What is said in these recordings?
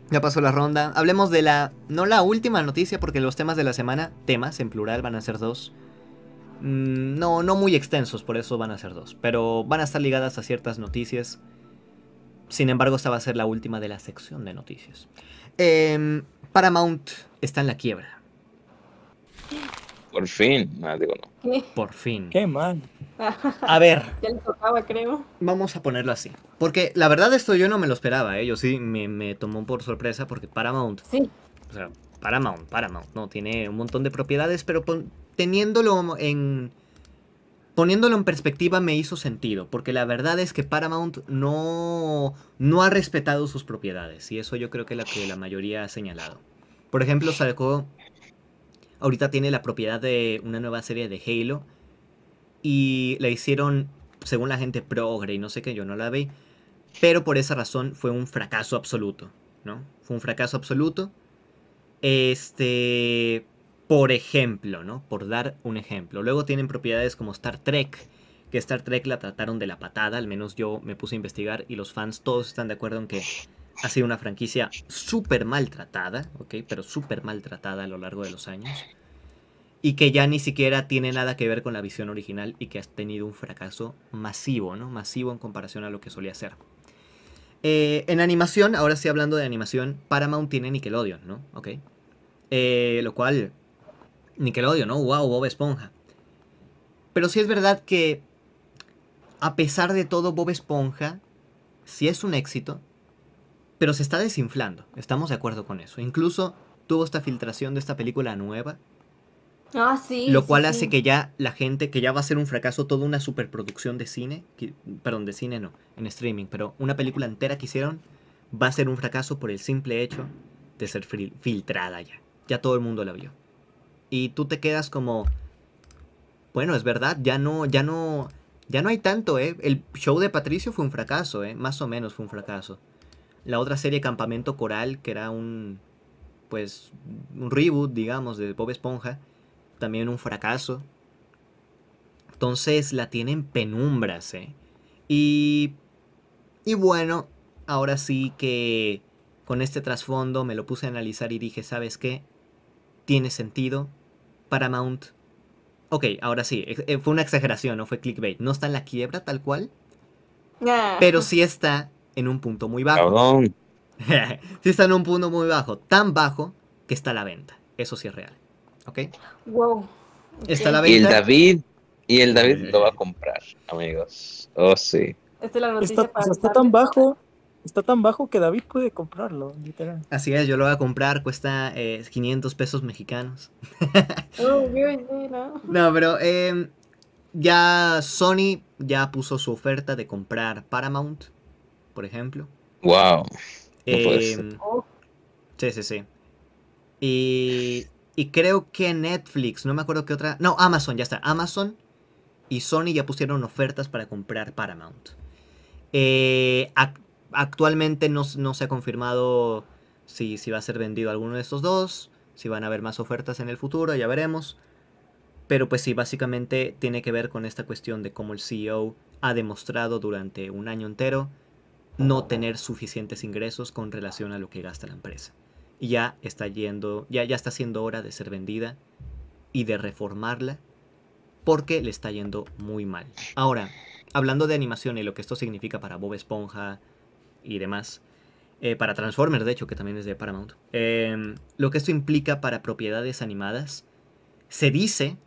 Ya pasó la ronda. Hablemos de la... No la última noticia, porque los temas de la semana, temas en plural, van a ser dos. No, no muy extensos, por eso van a ser dos. Pero van a estar ligadas a ciertas noticias. Sin embargo, esta va a ser la última de la sección de noticias. Paramount está en la quiebra. Por fin. No, digo no. ¿Qué? Por fin. Qué mal. A ver, Ya le tocaba, creo. vamos a ponerlo así. Porque la verdad esto yo no me lo esperaba, ¿eh? Yo sí me tomó por sorpresa porque Paramount... Sí. O sea, Paramount, no, tiene un montón de propiedades, pero teniéndolo en... Poniéndolo en perspectiva me hizo sentido, porque la verdad es que Paramount no ha respetado sus propiedades, y eso yo creo que es lo que la mayoría ha señalado. Por ejemplo, sacó... Ahorita tiene la propiedad de una nueva serie de Halo, y la hicieron, según la gente, progre y no sé qué, yo no la vi, pero por esa razón fue un fracaso absoluto, ¿no? Fue un fracaso absoluto. Por ejemplo, ¿no? Por dar un ejemplo. Luego tienen propiedades como Star Trek, que Star Trek la trataron de la patada, al menos yo me puse a investigar y los fans todos están de acuerdo en que ha sido una franquicia súper maltratada, ¿ok? Pero súper maltratada a lo largo de los años. Y que ya ni siquiera tiene nada que ver con la visión original y que ha tenido un fracaso masivo, ¿no? Masivo en comparación a lo que solía ser. En animación, ahora sí hablando de animación, Paramount tiene Nickelodeon, ¿no? Ok. Lo cual, Nickelodeon, ¿no? Wow, Bob Esponja. Pero sí es verdad que, a pesar de todo, Bob Esponja sí es un éxito, pero se está desinflando. Estamos de acuerdo con eso. Incluso tuvo esta filtración de esta película nueva, Ah, sí, lo sí, cual sí. hace que ya la gente, que ya va a ser un fracaso, toda una superproducción de cine, perdón, de cine no, en streaming, pero una película entera que hicieron va a ser un fracaso por el simple hecho de ser filtrada ya. Ya todo el mundo la vio. Y tú te quedas como, bueno, es verdad, ya no hay tanto, ¿eh? El show de Patricio fue un fracaso, ¿eh? Más o menos fue un fracaso. La otra serie, Campamento Coral, que era pues, un reboot, digamos, de Bob Esponja, también un fracaso. Entonces la tienen penumbras, ¿eh? Y, y bueno, ahora sí que con este trasfondo me lo puse a analizar y dije, ¿sabes qué? Tiene sentido. Paramount. Ok, ahora sí, fue una exageración, no fue clickbait. No está en la quiebra tal cual, Ah. pero sí está en un punto muy bajo. Cabrón. Sí está en un punto muy bajo, tan bajo que está a la venta. Eso sí es real. ¿Ok? Wow. Está a la Ok. venta. Y el David lo va a comprar, amigos. Oh, sí. Esta es la Está, noticia o para sea, avisarles. está tan bajo que David puede comprarlo, literal. Así es, yo lo voy a comprar, cuesta 500 pesos mexicanos. Oh, bien, sí, ¿no? No, pero ya Sony ya puso su oferta de comprar Paramount, por ejemplo. Wow. No puede ser. Oh, Sí, sí, sí. Y creo que Netflix, no me acuerdo qué otra... No, Amazon, ya está. Amazon y Sony ya pusieron ofertas para comprar Paramount. Actualmente no se ha confirmado si va a ser vendido alguno de estos dos, si van a haber más ofertas en el futuro, ya veremos. Pero pues sí, básicamente tiene que ver con esta cuestión de cómo el CEO ha demostrado durante un año entero no tener suficientes ingresos con relación a lo que gasta la empresa. Y ya está siendo hora de ser vendida y de reformarla porque le está yendo muy mal. Ahora, hablando de animación y lo que esto significa para Bob Esponja y demás, para Transformers, de hecho, que también es de Paramount, lo que esto implica para propiedades animadas, se dice,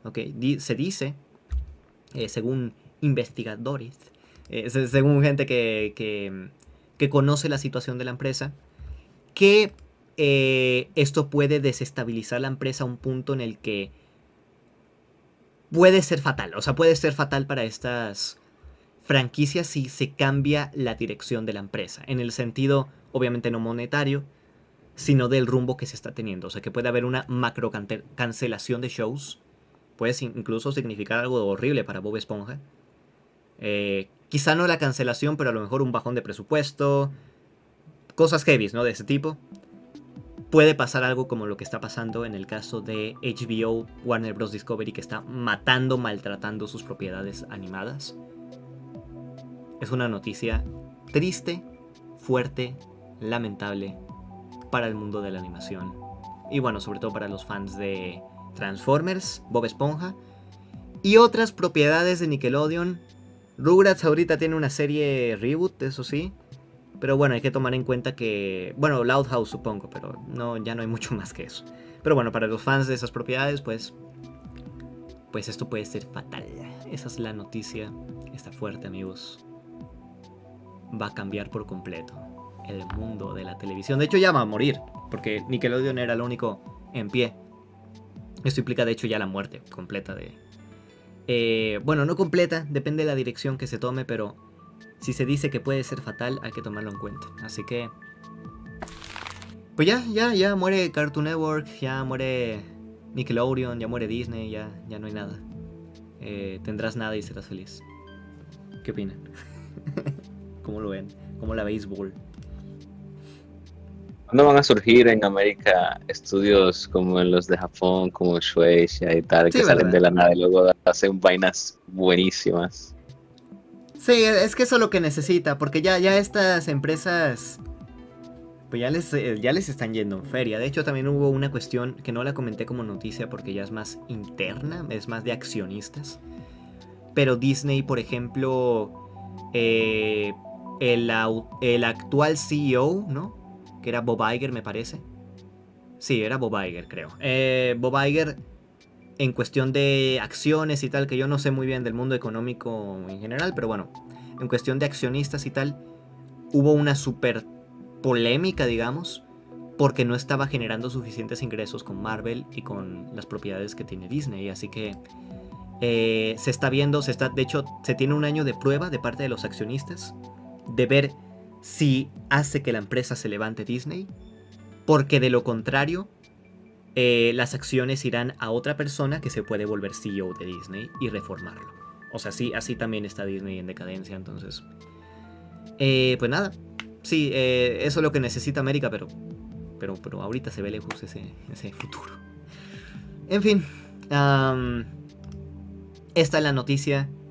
según investigadores, según gente que conoce la situación de la empresa, que esto puede desestabilizar la empresa a un punto en el que puede ser fatal. O sea, puede ser fatal para estas franquicias si se cambia la dirección de la empresa. En el sentido, obviamente no monetario, sino del rumbo que se está teniendo. O sea, que puede haber una macro cancelación de shows. Puede incluso significar algo horrible para Bob Esponja. Quizá no la cancelación, pero a lo mejor un bajón de presupuesto. Cosas heavies, ¿no? De ese tipo. Puede pasar algo como lo que está pasando en el caso de HBO, Warner Bros. Discovery, que está matando, maltratando sus propiedades animadas. Es una noticia triste, fuerte, lamentable para el mundo de la animación. Y bueno, sobre todo para los fans de Transformers, Bob Esponja y otras propiedades de Nickelodeon. Rugrats ahorita tiene una serie reboot, eso sí. Pero bueno, hay que tomar en cuenta que... Bueno, Loud House supongo, pero no, ya no hay mucho más que eso. Pero bueno, para los fans de esas propiedades, pues esto puede ser fatal. Esa es la noticia. Está fuerte, amigos. Va a cambiar por completo el mundo de la televisión. De hecho, ya va a morir, porque Nickelodeon era lo único en pie. Esto implica, de hecho, ya la muerte completa de... bueno, no completa, depende de la dirección que se tome, pero si se dice que puede ser fatal, hay que tomarlo en cuenta. Así que... Pues ya muere Cartoon Network, ya muere Nickelodeon, ya muere Disney, ya no hay nada. Tendrás nada y serás feliz. ¿Qué opinan? ¿Cómo lo ven? ¿Cómo la béisbol? ¿Cuándo van a surgir en América estudios como los de Japón, como Shueisha y tal, Sí, que salen ¿verdad? de la nada y luego hacen vainas buenísimas? Sí, es que eso es lo que necesita, porque ya estas empresas... Pues ya les están yendo en feria. De hecho, también hubo una cuestión que no la comenté como noticia porque ya es más interna, es más de accionistas. Pero Disney, por ejemplo, el actual CEO, ¿no? Que era Bob Iger, me parece. Sí, era Bob Iger, creo. Bob Iger, en cuestión de acciones y tal, que yo no sé muy bien del mundo económico en general, pero bueno, en cuestión de accionistas y tal, hubo una super polémica, digamos, porque no estaba generando suficientes ingresos con Marvel y con las propiedades que tiene Disney. Así que se está viendo, de hecho, se tiene un año de prueba de parte de los accionistas de ver si hace que la empresa se levante Disney, porque de lo contrario las acciones irán a otra persona que se puede volver CEO de Disney y reformarlo. O sea, sí, así también está Disney en decadencia. Entonces pues nada, sí, eso es lo que necesita América, pero ahorita se ve lejos ese futuro. En fin, esta es la noticia